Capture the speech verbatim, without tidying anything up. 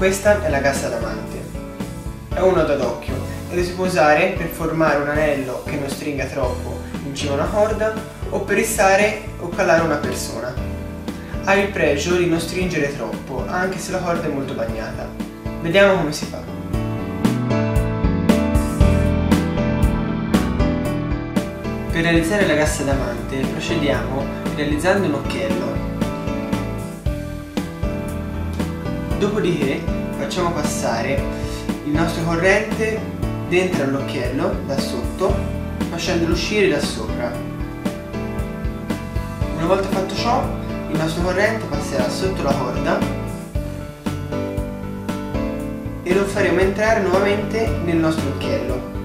Questa è la cassa d'amante. È un nodo ad occhio e lo si può usare per formare un anello che non stringa troppo in cima a una corda o per issare o calare una persona. Ha il pregio di non stringere troppo, anche se la corda è molto bagnata. Vediamo come si fa. Per realizzare la cassa d'amante procediamo realizzando un occhiello. Dopodiché facciamo passare il nostro corrente dentro all'occhiello da sotto, facendolo uscire da sopra. Una volta fatto ciò, il nostro corrente passerà sotto la corda e lo faremo entrare nuovamente nel nostro occhiello.